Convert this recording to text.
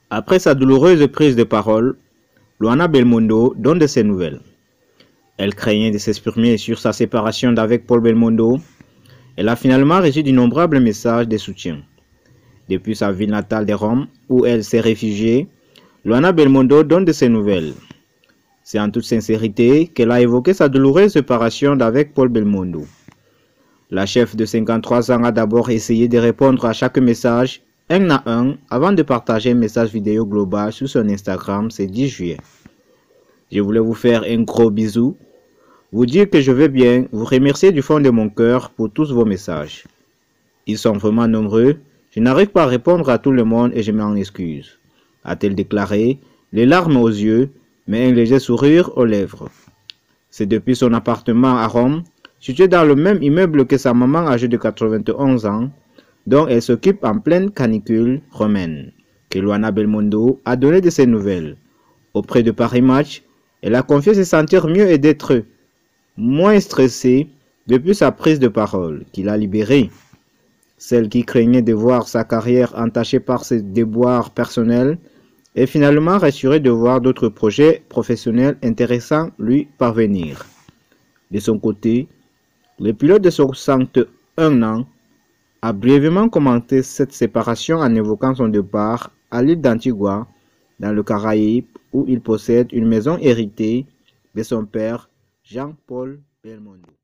Après sa douloureuse prise de parole, Luana Belmondo donne de ses nouvelles. Elle craignait de s'exprimer sur sa séparation d'avec Paul Belmondo. Elle a finalement reçu d'innombrables messages de soutien. Depuis sa ville natale de Rome, où elle s'est réfugiée, Luana Belmondo donne de ses nouvelles. C'est en toute sincérité qu'elle a évoqué sa douloureuse séparation d'avec Paul Belmondo. La chef de 53 ans a d'abord essayé de répondre à chaque message un à un avant de partager un message vidéo global sur son Instagram ce 10 juillet. Je voulais vous faire un gros bisou, vous dire que je vais bien, vous remercier du fond de mon cœur pour tous vos messages. Ils sont vraiment nombreux, je n'arrive pas à répondre à tout le monde et je m'en excuse, a-t-elle déclaré, les larmes aux yeux, mais un léger sourire aux lèvres. C'est depuis son appartement à Rome, situé dans le même immeuble que sa maman âgée de 91 ans, dont elle s'occupe en pleine canicule romaine, que Luana Belmondo a donné de ses nouvelles. Auprès de Paris Match, elle a confié se sentir mieux et d'être moins stressée depuis sa prise de parole, qui l'a libérée. Celle qui craignait de voir sa carrière entachée par ses déboires personnels est finalement rassurée de voir d'autres projets professionnels intéressants lui parvenir. De son côté, le pilote de 61 ans a brièvement commenté cette séparation en évoquant son départ à l'île d'Antigua, dans le Caraïbe, où il possède une maison héritée de son père, Jean-Paul Belmondo.